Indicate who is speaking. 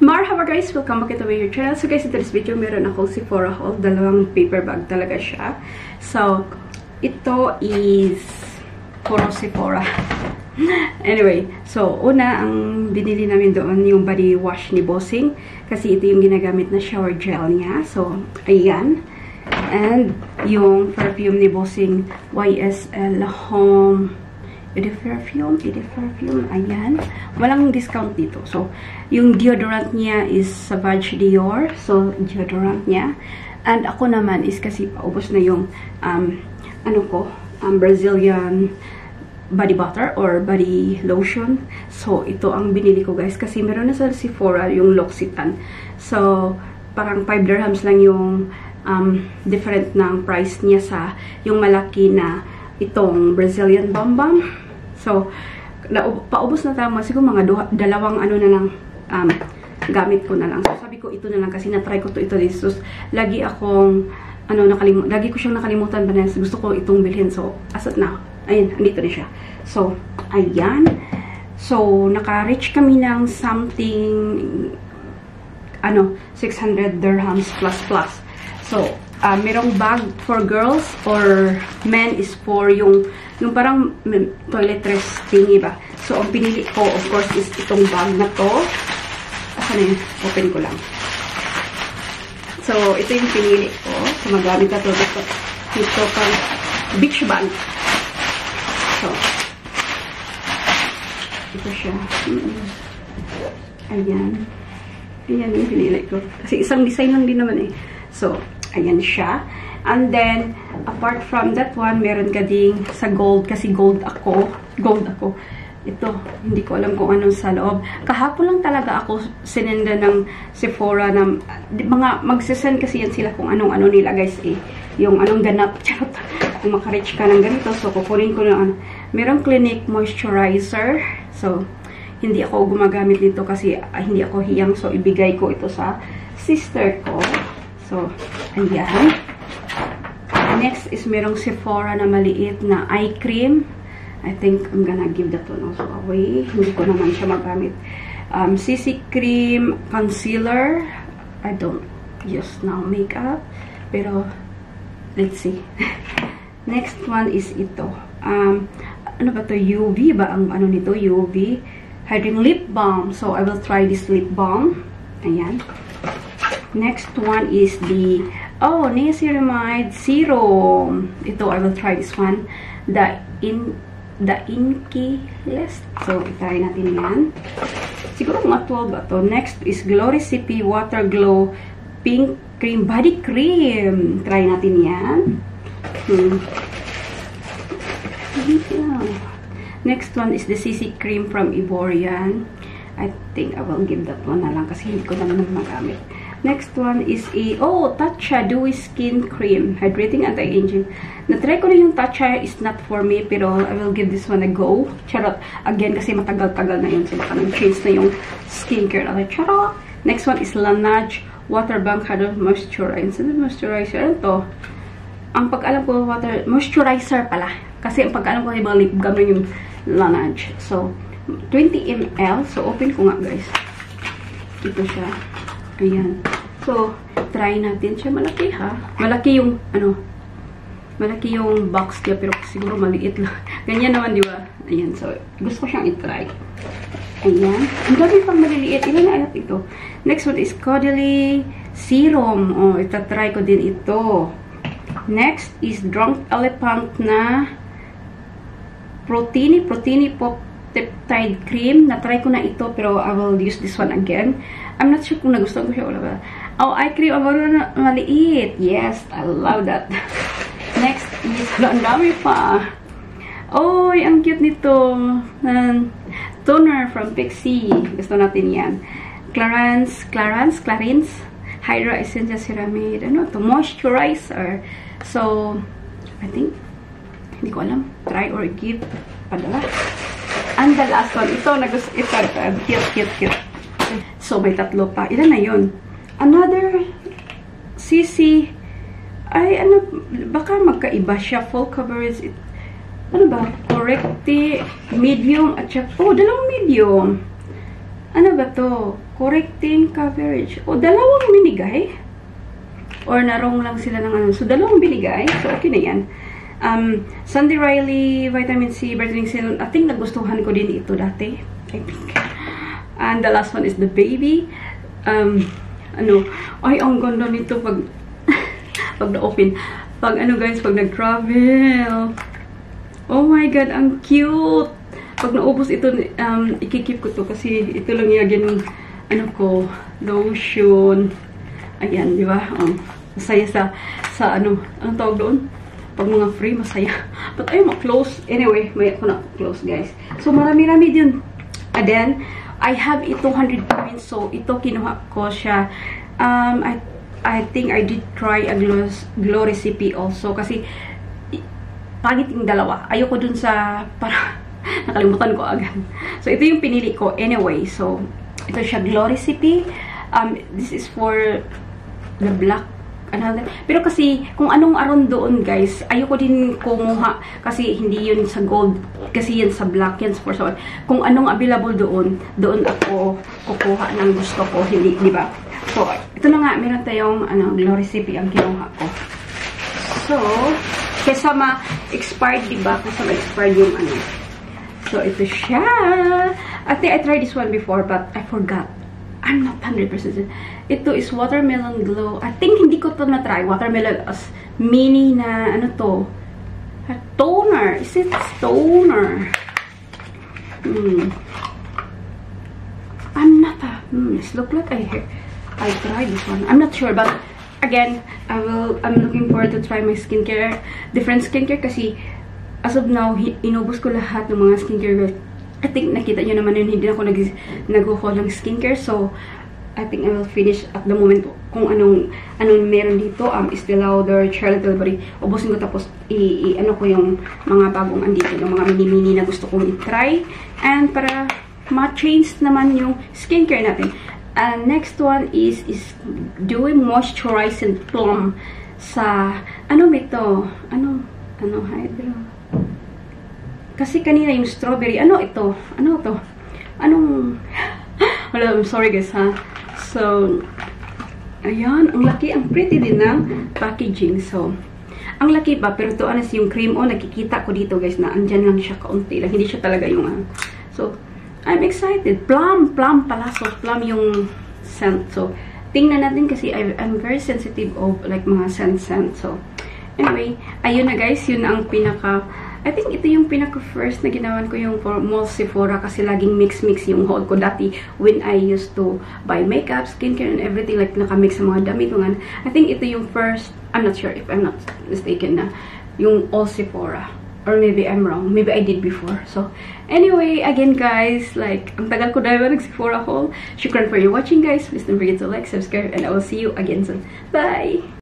Speaker 1: Marhaba guys! Welcome back to my YouTube channel. So guys, in this video, meron akong Sephora haul. Dalawang paper bag talaga siya. So, ito is puro Sephora. Anyway, so una, ang binili namin doon yung body wash ni Bossing. Kasi ito yung ginagamit na shower gel niya. So, ayan. And yung perfume ni Bossing, YSL Home Eau perfume, ayan. Walang discount dito. So, yung deodorant niya is Savage Dior. So, deodorant niya. And ako naman is kasi paubos na yung, Brazilian body butter or body lotion. So, ito ang binili ko guys. Kasi meron na sa Sephora yung L'Occitane. So, parang 5 dirhams lang yung different ng price niya sa yung malaki na itong Brazilian Bum Bum. So, paubos na tayo. Siguro mga dalawang ano na lang gamit ko na lang. So, sabi ko ito na lang kasi na-try ko ito. So, lagi akong lagi ko siyang nakalimutan pa na gusto ko itong bilhin. So, asat na. Ayun, andito na siya. So, ayan. So, naka-reach kami ng something 600 dirhams plus. So, merong bag for girls or men is for yung parang toiletries thingy ba. So, ang pinili ko, of course, is itong bag na to. Asan na yun? Open ko lang. So, ito yung pinili ko. So, magamit na to. Ito pang beach bag. So, ito siya. Ayan. Ayan yung pinili ko. Kasi isang design lang din naman eh. So, ayan siya. And then, apart from that one, meron ka ding sa gold. Kasi gold ako. Ito, hindi ko alam kung anong sa loob. Kahapon lang talaga ako sinenda ng Sephora na mga magsisend kasi yan sila kung anong nila guys eh. Yung anong ganap. Charot. Kung makareach ka ng ganito. So, kukunin ko na Merong Clinique Moisturizer. So, hindi ako gumagamit nito kasi hindi ako hiyang. So, ibigay ko ito sa sister ko. So, ayan. Next is merong Sephora na maliit na eye cream. I think I'm gonna give that one also away. Hindi ko naman siya magamit. CC cream, concealer. I don't use now makeup. Pero, let's see. Next one is ito. Ano ba to? UV ba? Ang ano nito? UV. Hydrating lip balm. So, I will try this lip balm. Ayan. Next one is the niacinamide serum. Ito, I will try this one. The Inky List. So, itry natin yan. Siguro mga 12 ba to. Next is Glory CP Water Glow Pink Cream Body Cream. Try natin yan. Next one is the CC Cream from Iborian. I think I will give that one na lang kasi hindi ko naman magamit. Next one is Tatcha Dewy Skin Cream. Hydrating Anti-Aging. Na-try ko na yung Tatcha. Is not for me. Pero I will give this one a go. Charot. Again, kasi matagal-tagal na yun. So, baka nag-change na yung skincare. Charot. Next one is Laneige Water Bank Hydro Moisturizer. Moisturizer. Ano to? Ang pag-alam ko, moisturizer pala. Kasi ang pag-alam ko, ibang lip balm yung Laneige. So, 20 ml. So, open ko nga, guys. Ito siya. Ayan. So, try natin siya. Malaki ha. Malaki yung, malaki yung box niya, pero siguro maliit lang. Ganyan naman, di ba? Ayan. So, gusto ko siyang i-try. Ayan. Ang dami pang maliliit. Ilan na alat ito? Next one is Caudalie Serum. Itatry ko din ito. Next is Drunk Elephant na Protini Pop Peptide Cream. Na-try ko na ito, pero I will use this one again. I'm not sure kung nagustuhan ko siya o wala. Eye cream. Na maliit. Yes, I love that. Next is, ang dami pa. Ang cute nito. Toner from Pixie. Gusto natin yan. Clarins Hydra Essential Ceramide. Moisturizer. So, I think, hindi ko alam. Try or give. Padala. And the last one, ito, cute. So, may tatlo pa. Ilan na yun? Another CC. Baka magkaiba siya. Full coverage. Ano ba? Correcti, medium, at saka, dalawang medium. Ano ba to? correcting coverage. O, dalawang binigay. Or narong lang sila ng ano. So, dalawang binigay. So, okay na yan. Sunday Riley, Vitamin C, Brightening Serum. I think nagustuhan ko din ito dati. I think. And the last one is the baby. Ano, ay, ang ganda nito pag pag na-open. Pag ano guys, pag nag-travel. Oh my God, ang cute! Pag naubos ito, ikikip ko to kasi ito lang yung ano ko, lotion. Ayan, di ba? Masaya sa ano, anong tawag doon? Pag mga free, masaya. But ayaw ma-close. Anyway, may ako na close guys. So, marami-rami din. And then, I have ito 100 points. So, ito kinuha ko siya. I think I did try a glow recipe also. Kasi, pangit yung dalawa. Ayoko dun sa, para, nakalimutan ko agad. So, ito yung pinili ko. Anyway, so, ito siya glow recipe. This is for the black. Pero kasi, kung anong aron doon, guys, ayoko din kumuha. Kasi, hindi yun sa gold. Kasi yan sa black, yan for so. Kung anong available doon ako kukuha ng gusto ko. Hindi, di ba? So, ito na nga, meron tayong glow recipe ang kinuha ko. So, kesa ma-expired, di ba? Kesa ma-expired yung ano. So, ito siya. I think I tried this one before, but I forgot. I'm not 100%. Ito is Watermelon Glow. I think hindi ko to na-try. Watermelon as mini na, ano to? A toner. Is it toner? I'm not this look like I tried this one. I'm not sure, but again, I'm looking forward to try my skincare. Different skincare kasi as of now, inubos ko lahat ng mga skincare. I think nakita nyo naman yun, hindi ako nag-haul ng skincare. So, I think I will finish at the moment kung anong meron dito. Estee Lauder, Charlotte Tilbury. Ubusin ko tapos ano ko yung mga bagong andito, yung mga mini-mini na gusto kong i-try. And para ma-change naman yung skincare natin. And next one is doing moisturizing plum sa, ano ito? Ano, hydro. Kasi kanina yung strawberry, ano ito? Ano to? Anong, wala, I'm sorry guys ha. So, ayan, ang laki, ang pretty din ng packaging. So, ang laki pa, pero to anas yung cream, nakikita ko dito guys na andyan lang siya kaunti lang. Hindi siya talaga yung, so, I'm excited. Plum pala. So, plum yung scent. So, tingnan natin kasi I'm very sensitive of like mga scent. So, anyway, ayun na guys, yun ang I think ito yung pinaka-first na ginawan ko yung for Mall Sephora kasi laging mix yung haul ko dati when I used to buy makeup, skincare, and everything like nakamix sa mga damit. I think ito yung first, I'm not sure if I'm not mistaken na, yung All Sephora. Or maybe I'm wrong. Maybe I did before. So, anyway, again guys, like, ang tagal ko dahil nag-Sephora haul. Shukran for your watching guys. Please don't forget to like, subscribe, and I will see you again soon. Bye!